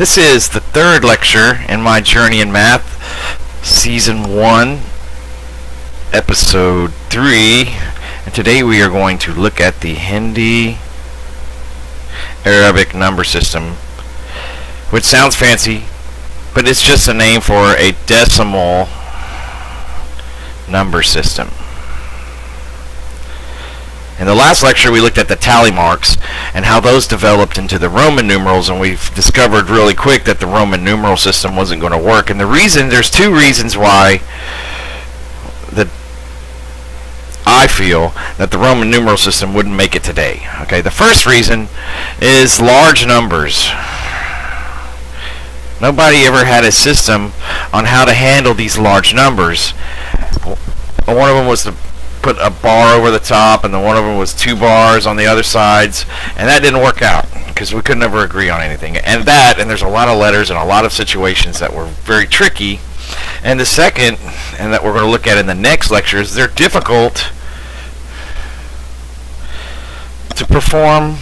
This is the third lecture in my Journey in Math, Season 1, Episode 3, and today we are going to look at the Hindi Arabic number system, which sounds fancy, but it's just a name for a decimal number system. In the last lecture we looked at the tally marks and how those developed into the Roman numerals, and we've discovered really quick that the Roman numeral system wasn't going to work. And there's two reasons why I feel that the Roman numeral system wouldn't make it today. Okay, the first reason is large numbers. Nobody ever had a system on how to handle these large numbers. One of them was to put a bar over the top, and then one of them was 2 bars on the other sides, and that didn't work out because we could never agree on anything. And there's a lot of letters and a lot of situations that were very tricky. And the second, and that we're going to look at in the next lecture, is they're difficult to perform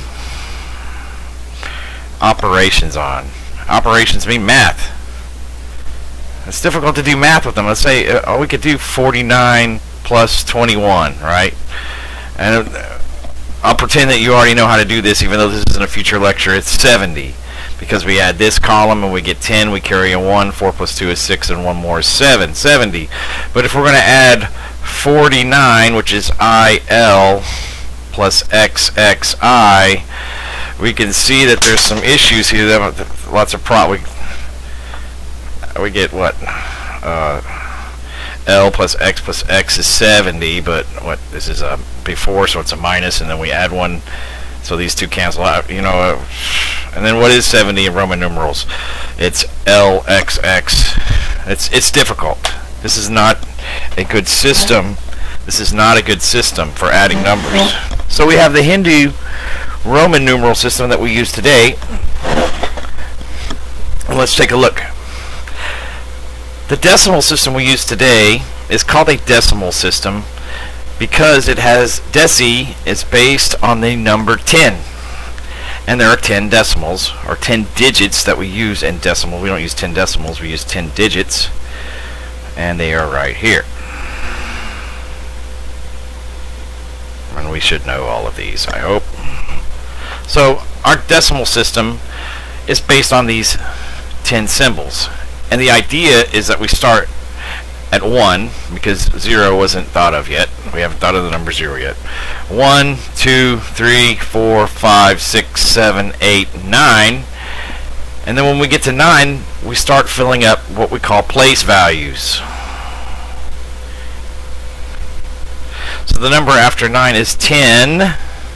operations on. Operations mean math. It's difficult to do math with them. Let's say we could do 49 plus 21, right? And I'll pretend that you already know how to do this, even though this isn't a future lecture. It's 70, because we add this column and we get 10, we carry a 1, 4 plus 2 is 6, and 1 more is 7, 70. But if we're going to add 49, which is IL plus XXI, we can see that there's some issues here. Lots of we get what? L plus X is 70, but this is a before, so it's a minus, and then we add 1, so these two cancel out, and then what is 70 in Roman numerals? It's LXX. It's difficult. This is not a good system. This is not a good system for adding numbers. So we have the Hindu Roman numeral system that we use today. Let's take a look. The decimal system we use today is called a decimal system because it has deci is based on the number 10. And there are 10 decimals, or 10 digits, that we use in decimal. We don't use 10 decimals, we use 10 digits. And they are right here. And we should know all of these, I hope. So our decimal system is based on these 10 symbols. And the idea is that we start at 1, because 0 wasn't thought of yet. We haven't thought of the number 0 yet. 1, 2, 3, 4, 5, 6, 7, 8, 9. And then when we get to 9, we start filling up what we call place values. So the number after 9 is 10.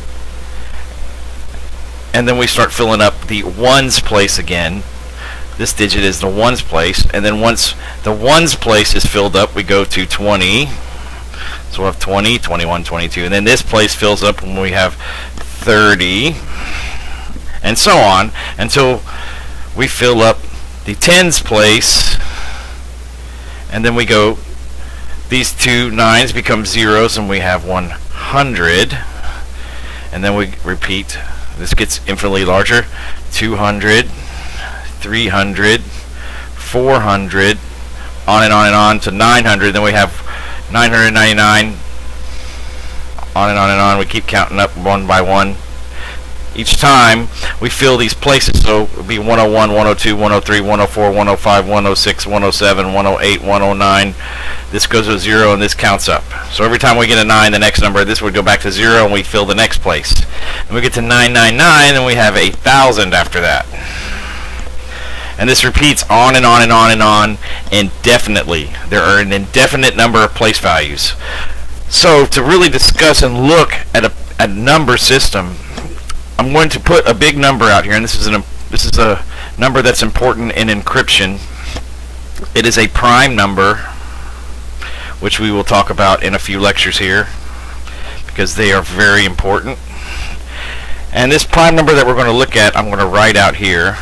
And then we start filling up the ones place again. This digit is the ones place, and then once the ones place is filled up, we go to 20. So we'll have 20, 21, 22, and then this place fills up when we have 30, and so on until we fill up the tens place, and then we go, these two nines become zeros, and we have 100, and then we repeat. This gets infinitely larger. 200, 300, 400, on and on and on to 900. Then we have 999, on and on and on. We keep counting up one by one. Each time we fill these places, so it will be 101, 102, 103, 104, 105, 106, 107, 108, 109. This goes to 0, and this counts up. So every time we get a 9, the next number, this would go back to 0, and we fill the next place. And we get to 999, and we have 1,000 after that. And this repeats on and on and on and on indefinitely. There are an indefinite number of place values. So to really discuss and look at a number system, I'm going to put a big number out here, and this is a number that's important in encryption. It is a prime number, which we will talk about in a few lectures here, because they are very important. And this prime number that we're going to look at, I'm going to write out here.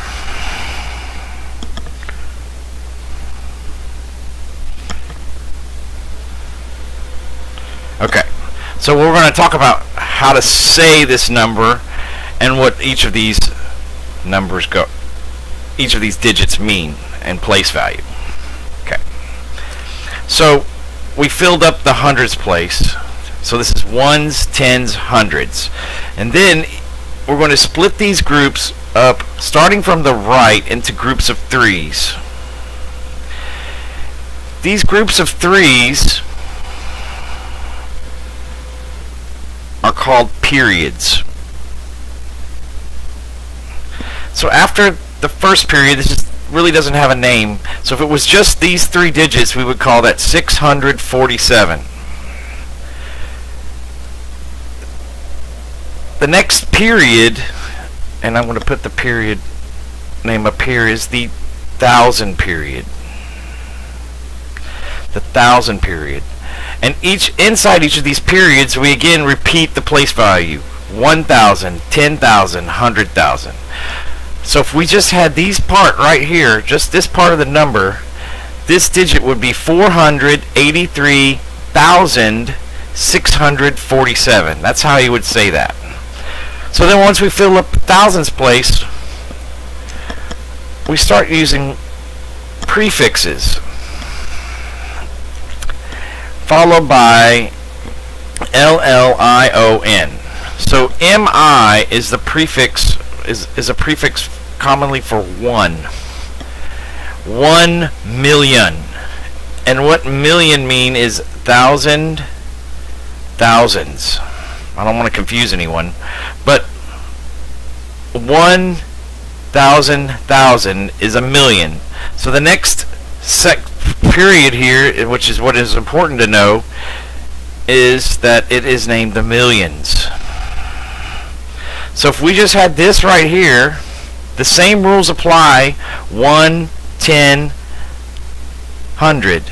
Okay, so we're going to talk about how to say this number and what each of these numbers each of these digits mean and place value. Okay. So we filled up the hundreds place. So this is ones, tens, hundreds. And then we're going to split these groups up, starting from the right, into groups of threes. These groups of threes are called periods. So after the first period, this just really doesn't have a name. So if it was just these three digits, we would call that 647. The next period, and I'm going to put the period name up here, is the 1000 period. The 1000 period. And inside each of these periods, we again repeat the place value. 1,000, 10,000, 100,000. So if we just had these part right here, just this part of the number, this digit would be 483,647. That's how you would say that. So then once we fill up the thousands place, we start using prefixes, followed by LLION. So MI is the prefix, is a prefix commonly for 1. 1 million. And what million mean is thousand, thousands. I don't want to confuse anyone, but 1,000,000 is a million. So the next period here, which is what is important to know, is that it is named the millions. So if we just had this right here, the same rules apply. 1, 10, 100,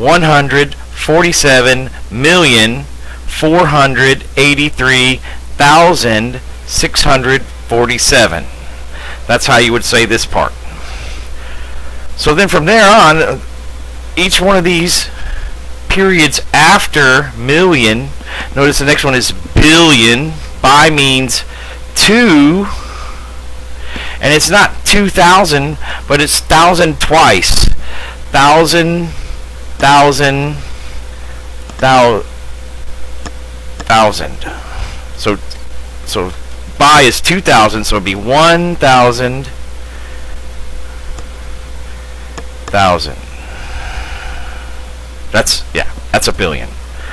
147,483,647. That's how you would say this part. So then from there on, each one of these periods after million, notice the next one is billion. Bi means 2, and it's not 2,000, but it's 1,000 twice. 1,000, 1,000, 1,000. So bi is 2,000, so it'd be 1,000, 1,000. That's a billion.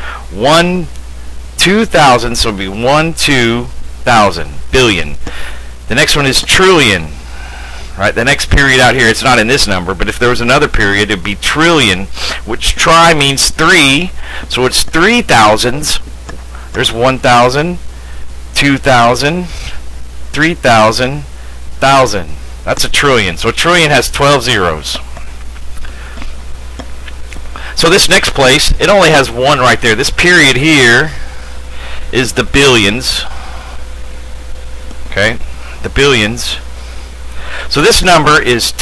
2,000, so it'd be 1,000 billion. The next one is trillion. Right, the next period out here, it's not in this number, but if there was another period, it'd be trillion, which tri means 3, so it's 3,000s. There's 1,000, 2,000, 3,000, 1,000. That's a trillion. So a trillion has 12 zeros. So this next place, it only has one right there. This period here is the billions. Okay, the billions. So this number is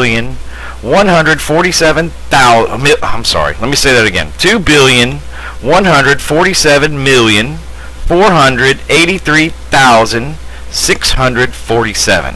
2,147,000. I'm sorry. Let me say that again. 2,147,483,647.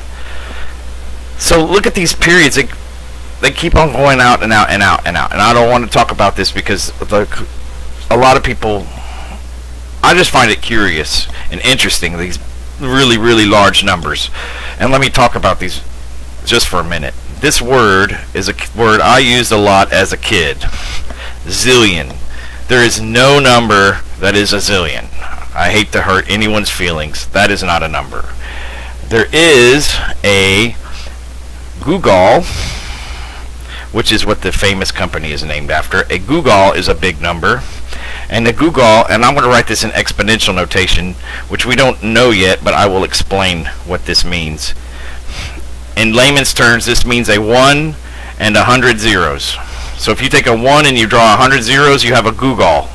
So look at these periods. They keep on going out and out and out and out. And I don't want to talk about this because a lot of people, I just find it curious and interesting, these really, really large numbers. And let me talk about these just for a minute. This word is a word I used a lot as a kid. Zillion. There is no number that is a zillion. I hate to hurt anyone's feelings. That is not a number. There is a googol, which is what the famous company is named after. A googol is a big number. And the googol, and I'm going to write this in exponential notation, which we don't know yet, but I will explain what this means. In layman's terms, this means a 1 and 100 zeros. So if you take a 1 and you draw 100 zeros, you have a googol.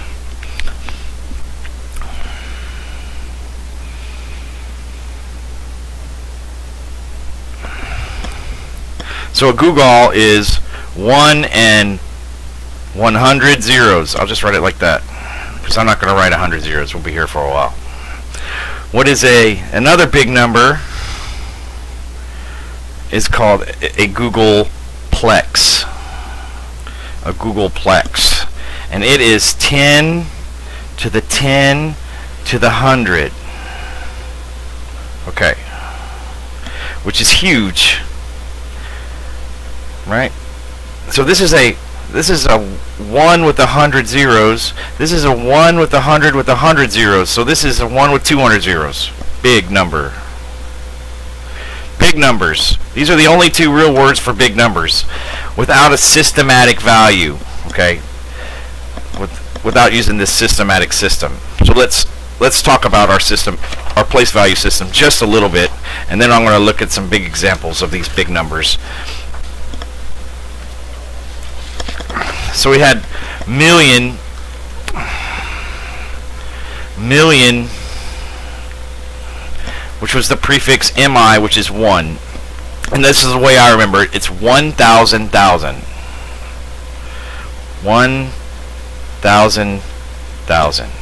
So a googol is 1 and 100 zeros. I'll just write it like that because I'm not going to write 100 zeros. We'll be here for a while. What is another big number is called a Googleplex. A Googleplex. And it is 10 to the 10 to the 100. Okay. Which is huge. Right? So this is a 1 with 100 zeros. This is a 1 with 100 with 100 zeros. So this is a 1 with 200 zeros. Big number. Big numbers. These are the only two real words for big numbers without a systematic value. Okay? Without using this systematic system. So let's talk about our system, our place value system, just a little bit, and then I'm going to look at some big examples of these big numbers. So we had million, which was the prefix mi, which is 1. And this is the way I remember it. It's 1,000 thousand. 1,000 thousand.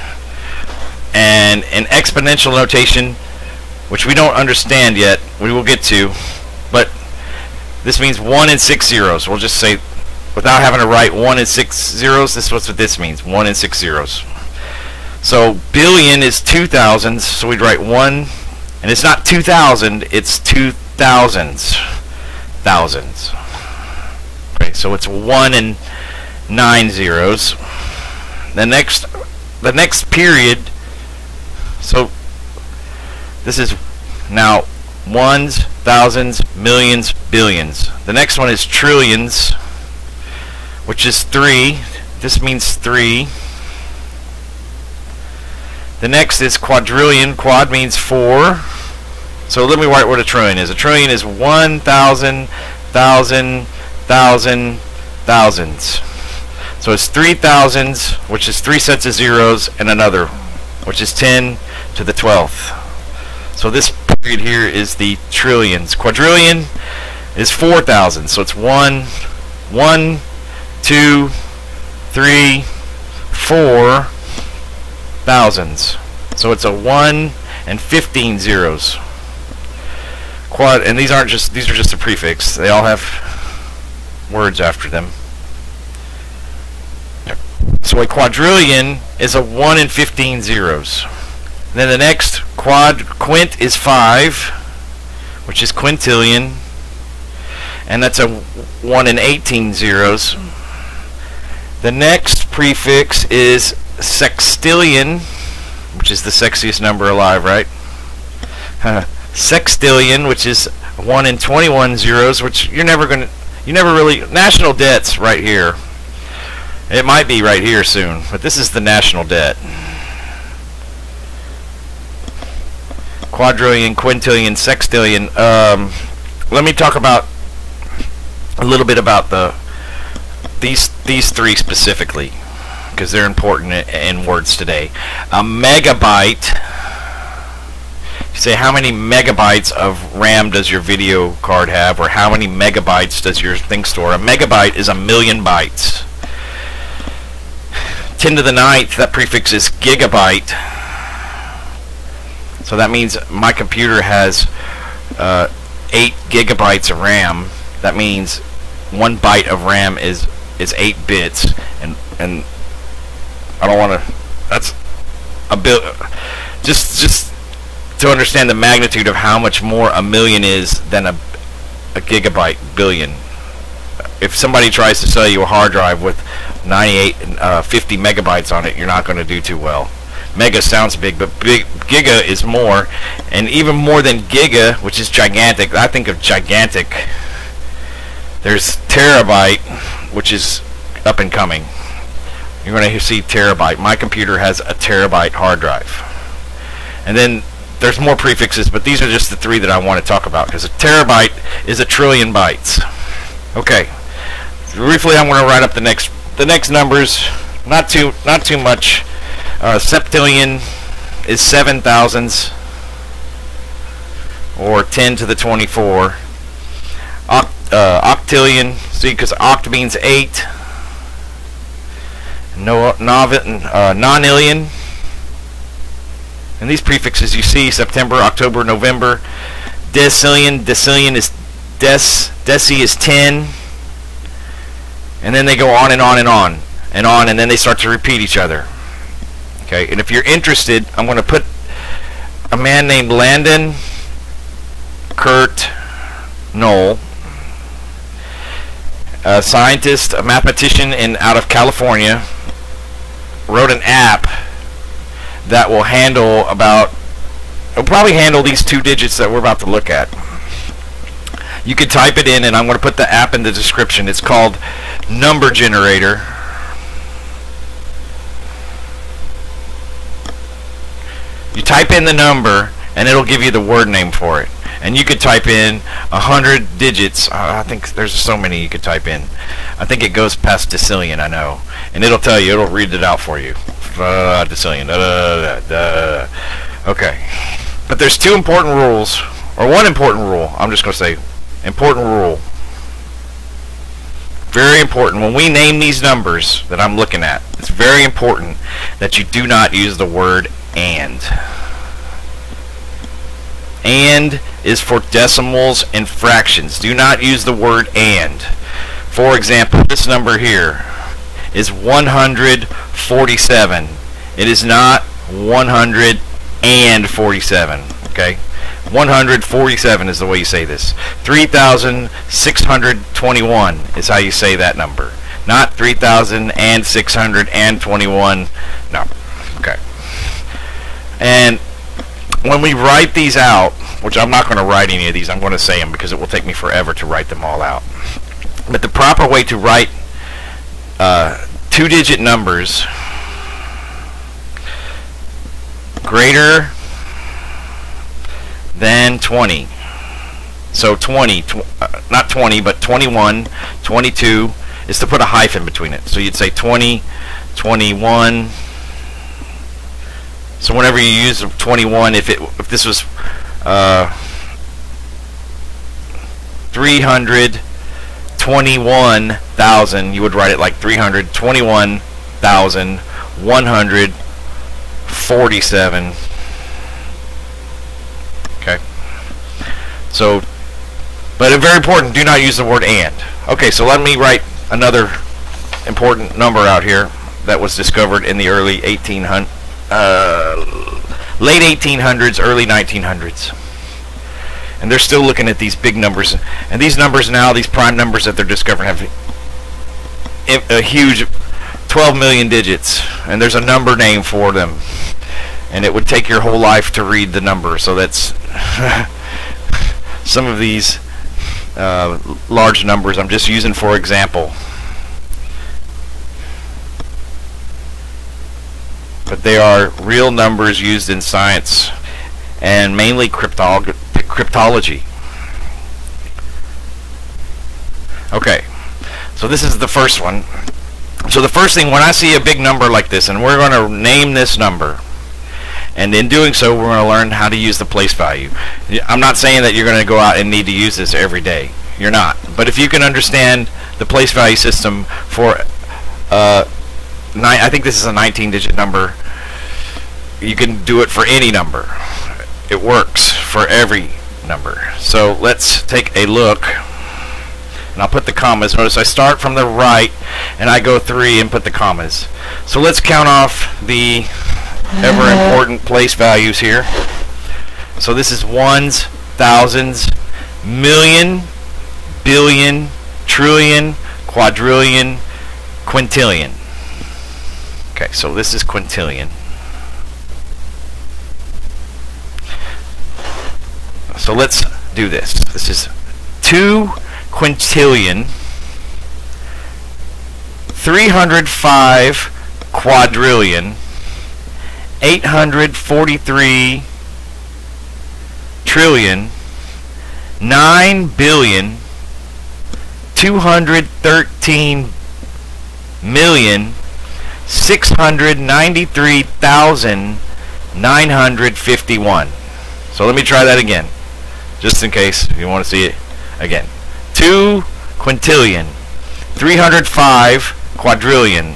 And in exponential notation, which we don't understand yet, we will get to, but this means 1 and 6 zeros. We'll just say, without having to write 1 and 6 zeros, this is what this means, 1 and 6 zeros. So billion is 2 thousands, so we'd write 1, and it's not 2,000, it's 2 thousands. Thousands. Okay, so it's 1 and 9 zeros. The next period, so this is now ones, thousands, millions, billions. The next one is trillions, which is 3. This means 3. The next is quadrillion. Quad means 4. So let me write what a trillion is. A trillion is 1,000, thousand, thousand, thousands. So it's 3 thousands, which is 3 sets of zeros, and another, which is 10 to the 12th. So this period here is the trillions. Quadrillion is 4,000. So it's 1, 2, 3, 4 thousands. So it's a 1 and 15 zeros. Quad, and these are just a prefix. They all have words after them. So a quadrillion is a 1 and 15 zeros. Then the next quint is 5, which is quintillion, and that's a 1 and 18 zeros. The next prefix is sextillion, which is the sexiest number alive, right? Sextillion, which is 1 and 21 zeros, which you never really, national debt's right here. It might be right here soon, but this is the national debt. Quadrillion, quintillion, sextillion. Let me talk about a little bit about these three specifically, because they're important in words today. A megabyte. You say, how many megabytes of RAM does your video card have, or how many megabytes does your thing store? A megabyte is 1,000,000 bytes. 10 to the 9th, that prefix is gigabyte. So that means my computer has 8 gigabytes of RAM. That means 1 byte of RAM is 8 bits, and I don't want to. That's a bit. Just to understand the magnitude of how much more a million is than a gigabyte billion. If somebody tries to sell you a hard drive with 50 megabytes on it, you're not going to do too well. Mega sounds big, but giga is more, and even more than giga, which is gigantic. I think of gigantic. There's terabyte, which is up and coming. You're going to see terabyte. My computer has a terabyte hard drive. And then there's more prefixes, but these are just the 3 that I want to talk about, because a terabyte is 1,000,000,000 bytes. Okay. Briefly, I'm going to write up the next numbers. Not too much. Septillion is 7 thousands, or 10 to the 24. Octillion, see, because oct means 8. Nonillion, and these prefixes you see: September, October, November. Decillion is Deci is 10, and then they go on and on and on and on, and then they start to repeat each other. Okay, and if you're interested, I'm going to put a man named Landon Kurt Knoll, a scientist, a mathematician out of California, wrote an app that will it'll probably handle these 2 digits that we're about to look at. You could type it in, and I'm going to put the app in the description. It's called Number Generator. You type in the number, and it'll give you the word name for it. And you could type in 100 digits. I think there's so many you could type in. I think it goes past decillion, I know. And it'll tell you, it'll read it out for you. Decillion. Okay. But there's 2 important rules, or 1 important rule. I'm just going to say important rule. Very important. When we name these numbers that I'm looking at, it's very important that you do not use the word and. And is for decimals and fractions. Do not use the word and. For example, this number here is 147. It is not 147. Okay? 147 is the way you say this. 3,621 is how you say that number. Not 3,621. No. Okay. And when we write these out, which I'm not going to write any of these, I'm going to say them because it will take me forever to write them all out. But the proper way to write 2-digit numbers greater than 20. So 20, not 20, but 21, 22 is to put a hyphen between it. So you'd say 20, 21. So whenever you use 21, if this was 321,000, you would write it like 321,147. Okay. So, but it's very important, do not use the word and. Okay, so let me write another important number out here that was discovered in the early late 1800s, early 1900s. And they're still looking at these big numbers. And these numbers now, these prime numbers that they're discovering, have a huge 12 million digits. And there's a number name for them. And it would take your whole life to read the number. So that's some of these large numbers I'm just using for example. But they are real numbers used in science and mainly cryptology. Okay, so this is the first one. So the first thing, when I see a big number like this, and we're going to name this number, and in doing so we're going to learn how to use the place value. I'm not saying that you're going to go out and need to use this every day. You're not. But if you can understand the place value system for I think this is a 19-digit number. You can do it for any number. It works for every number. So let's take a look. And I'll put the commas. Notice I start from the right and I go 3 and put the commas. So let's count off the ever important place values here. So this is ones, thousands, million, billion, trillion, quadrillion, quintillion. Okay, so this is quintillion. So let's do this. This is 2 quintillion, 305 quadrillion, 843 trillion, 9 billion, 213 million, 693,951. So let me try that again, just in case if you want to see it again. 2 quintillion, 305 quadrillion,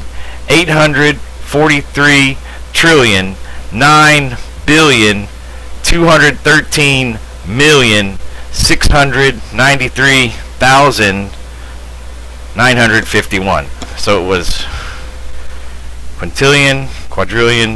843 trillion, 9 billion, 213 million, 693,951. So it was quintillion, quadrillion,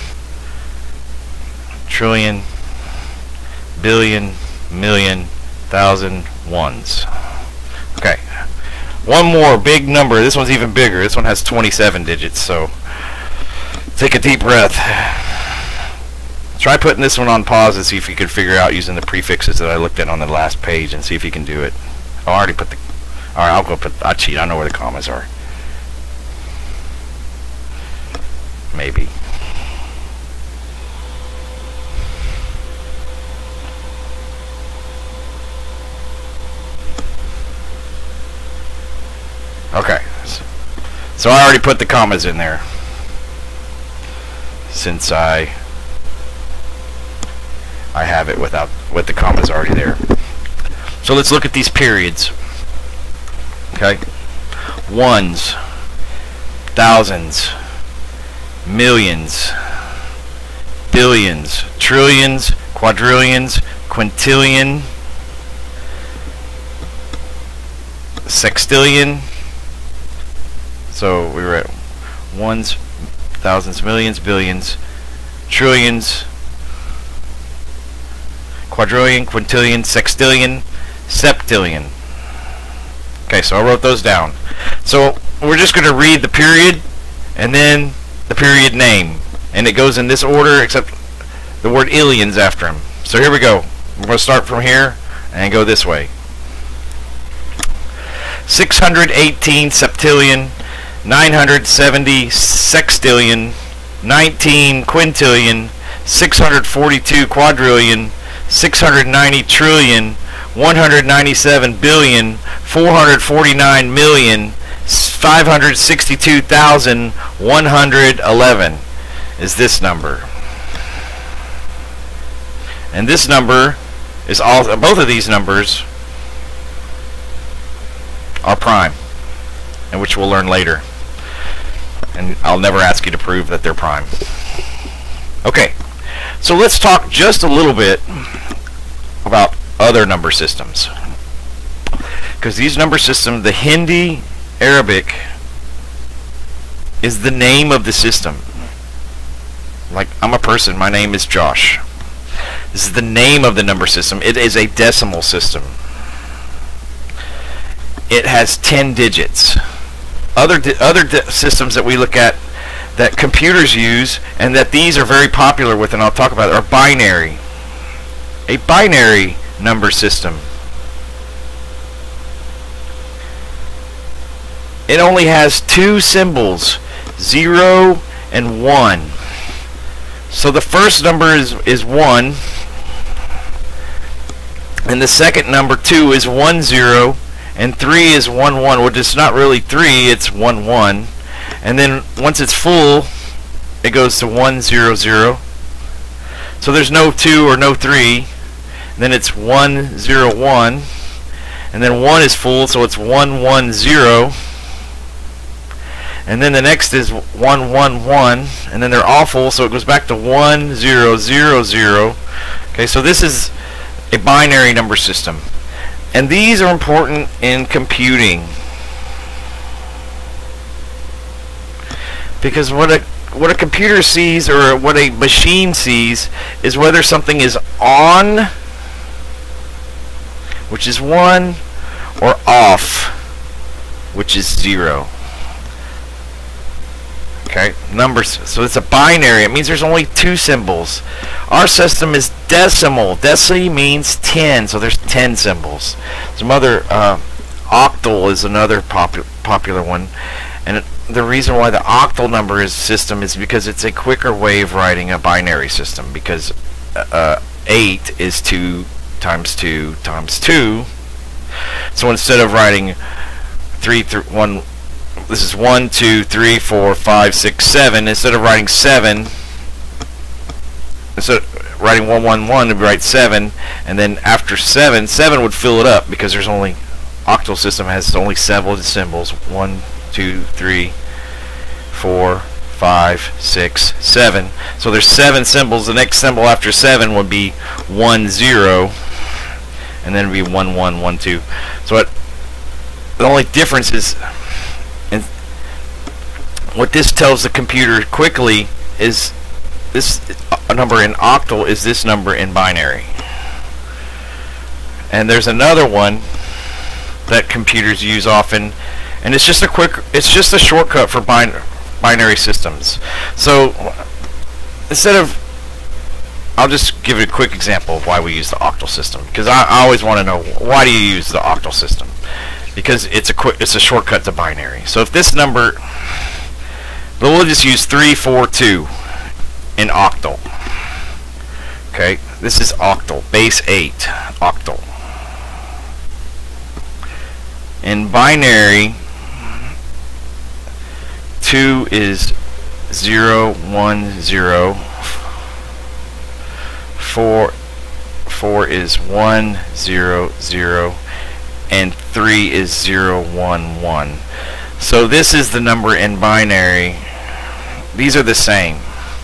trillion, billion, million, thousand, ones. Okay. One more big number. This one's even bigger. This one has 27 digits, so take a deep breath. Try putting this one on pause and see if you can figure out using the prefixes that I looked at on the last page and see if you can do it. Oh, I already put the... Alright, I'll cheat. I know where the commas are. Maybe. Okay, so I already put the commas in there since I have it with the commas already there. So let's look at these periods. Okay, ones, thousands, millions, billions, trillions, quadrillions, quintillion, sextillion. So we were at ones, thousands, millions, billions, trillions, quadrillion, quintillion, sextillion, septillion. Okay, so I wrote those down. So we're just going to read the period and then the period name. And it goes in this order except the word illions after him. So here we go. We're going to start from here and go this way. 618 septillion, 970 sextillion, 19 quintillion, 642 quadrillion, 690 trillion, 197 billion, 449 million, 562,111 is this number. And this number is both of these numbers are prime, and which we'll learn later. And I'll never ask you to prove that they're prime. Okay, so let's talk just a little bit about other number systems. Because these number systems, the Hindi Arabic is the name of the system. Like, I'm a person, my name is Josh. This is the name of the number system. It is a decimal system. It has 10 digits. Other systems that we look at that computers use and that these are very popular with, and I'll talk about it, are binary. A binary number system. It only has two symbols, 0 and 1. So the first number is 1, and the second number 2 is 1 0, and 3 is 1 1, which is not really 3, it's 1 1. And then once it's full, it goes to 1 0 0. So there's no 2 or no 3. Then it's 1 0 1, and then 1 is full, so it's 1 1 0. And then the next is 1 1 1, and then they're all full, so it goes back to 1 0 0 0. Okay, so this is a binary number system, and these are important in computing because what a computer sees, or what a machine sees, is whether something is on, which is 1, or off, which is 0. Okay, numbers. So it's a binary. It means there's only two symbols. Our system is decimal. Deci means 10, so there's 10 symbols. Some other octal is another popular one, and the reason why the octal number system is because it's a quicker way of writing a binary system, because 8 is 2 times 2 times 2. So instead of writing 3 through 1, this is 1 2 3 4 5 6 7. Instead of writing 7, instead of writing 1 1 1, we write 7, and then after 7 would fill it up, because there's only, octal system has only 7 symbols. 1 2 3 4 5 6 7. So there's 7 symbols. The next symbol after 7 would be 1 0, and then it'd be 1 1 1 2. So the only difference is, and what this tells the computer quickly is this number in octal is this number in binary. And there's another one that computers use often, and it's just a shortcut for binary systems. So instead of, I'll just give you a quick example of why we use the octal system, because I always want to know, why do you use the octal system? Because it's a shortcut to binary. So if this number, we'll just use 3 4 2 in octal. Okay, this is octal, base 8 octal. In binary, 2 is 0 1 0, 4 is 1 0 0, and 3 is 0 1 1. So this is the number in binary. These are the same.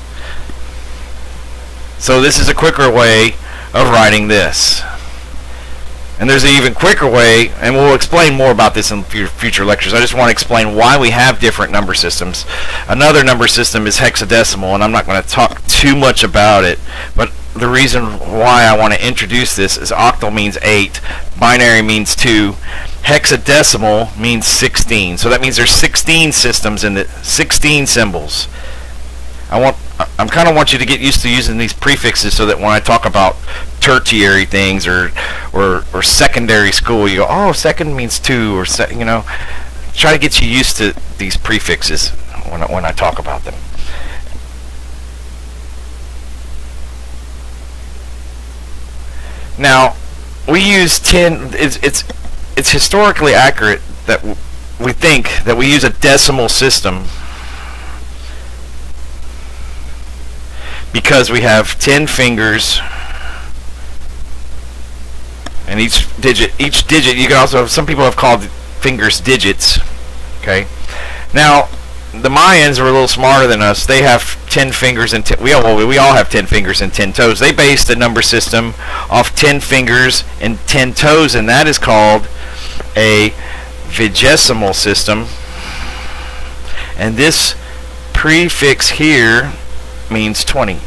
So this is a quicker way of writing this. And there's an even quicker way, and we'll explain more about this in future lectures. I just want to explain why we have different number systems. Another number system is hexadecimal, and I'm not going to talk too much about it, but the reason why I want to introduce this is octal means 8, binary means 2, hexadecimal means 16. So that means there's 16 systems in the 16 symbols. I'm kind of want you to get used to using these prefixes so that when I talk about tertiary things or secondary school, you go, oh, second means 2, or you know, try to get you used to these prefixes when I talk about them. Now, we use 10. It's historically accurate that we think that we use a decimal system because we have 10 fingers, and each digit you can also, some people have called fingers digits. Okay, now the Mayans are a little smarter than us. They have 10 fingers and we all have 10 fingers and 10 toes. They based the number system off 10 fingers and 10 toes, and that is called a vigesimal system. And this prefix here means 20.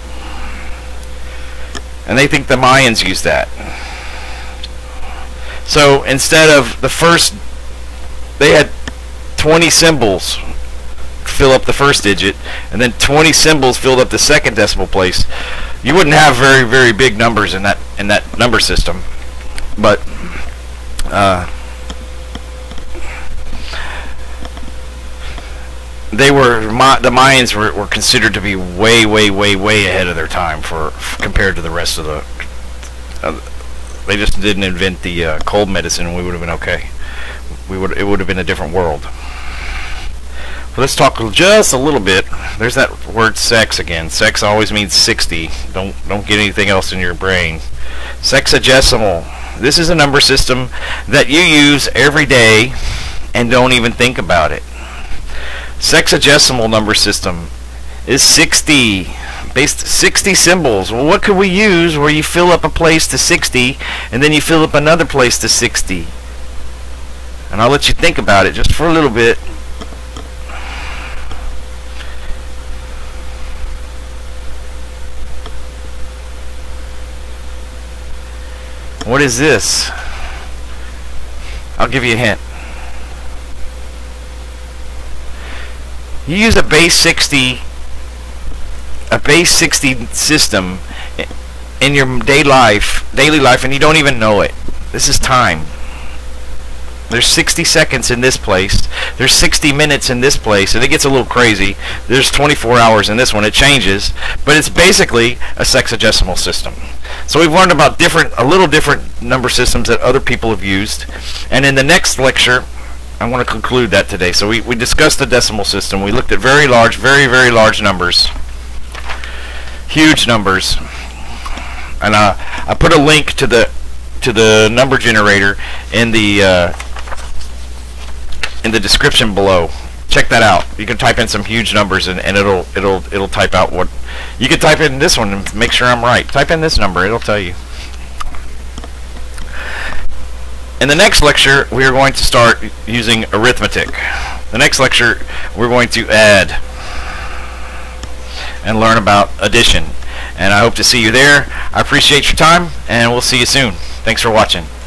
And they think the Mayans used that. So instead of the first, they had 20 symbols fill up the first digit, and then 20 symbols filled up the second decimal place. You wouldn't have very, very big numbers in that number system. But the Mayans were considered to be way ahead of their time compared to the rest of the. They just didn't invent the cold medicine, and we would have been okay. It would have been a different world. But let's talk just a little bit. There's that word sex again. Sex always means 60. Don't get anything else in your brain. Sexagesimal. This is a number system that you use every day and don't even think about it. Sexagesimal number system is 60. Based 60 symbols. Well, what could we use where you fill up a place to 60 and then you fill up another place to 60? And I'll let you think about it just for a little bit. What is this? I'll give you a hint. You use a base 60 system in your daily life, and you don't even know it. This is time. There's 60 seconds in this place. There's 60 minutes in this place, and it gets a little crazy. There's 24 hours in this one. It changes, but it's basically a sexagesimal system. So we've learned about a little different number systems that other people have used, and in the next lecture, I want to conclude that today. So we discussed the decimal system. We looked at very large numbers, huge numbers, and I put a link to the number generator in the description below. Check that out. You can type in some huge numbers, and it'll type out what you can type in this one and make sure I'm right. Type in this number, it'll tell you. In the next lecture, we are going to start using arithmetic. The next lecture, we're going to add and learn about addition. And I hope to see you there. I appreciate your time, and we'll see you soon. Thanks for watching.